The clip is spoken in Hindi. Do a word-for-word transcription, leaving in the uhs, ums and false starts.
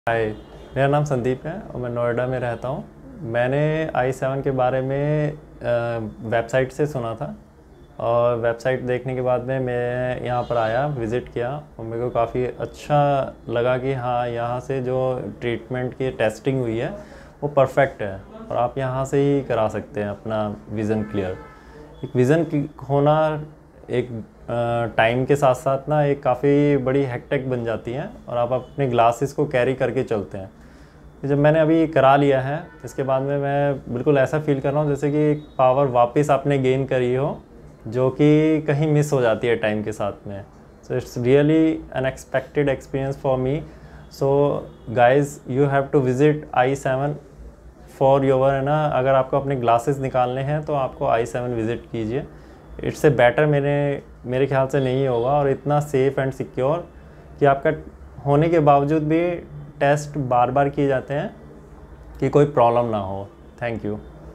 हाय, मेरा नाम संदीप है और मैं नोएडा में रहता हूँ। मैंने आई सेवन के बारे में वेबसाइट से सुना था और वेबसाइट देखने के बाद में मैं यहाँ पर आया, विज़िट किया और मेरे को काफ़ी अच्छा लगा कि हाँ, यहाँ से जो ट्रीटमेंट की टेस्टिंग हुई है वो परफेक्ट है और आप यहाँ से ही करा सकते हैं अपना विज़न क्लियर। एक विज़न होना एक टाइम के साथ साथ ना एक काफ़ी बड़ी हेक्टिक बन जाती है और आप अपने ग्लासेस को कैरी करके चलते हैं। जब मैंने अभी करा लिया है इसके बाद में मैं बिल्कुल ऐसा फील कर रहा हूँ जैसे कि एक पावर वापस आपने गेन करी हो जो कि कहीं मिस हो जाती है टाइम के साथ में। So it's really unexpected experience for me. So guys, you have to visit I seven for your, है ना। अगर आपको अपने ग्लासेस निकालने हैं तो आपको आई सेवन विज़िट कीजिए। इससे बेटर मेरे मेरे ख्याल से नहीं होगा और इतना सेफ़ एंड सिक्योर कि आपका होने के बावजूद भी टेस्ट बार बार किए जाते हैं कि कोई प्रॉब्लम ना हो। Thank you.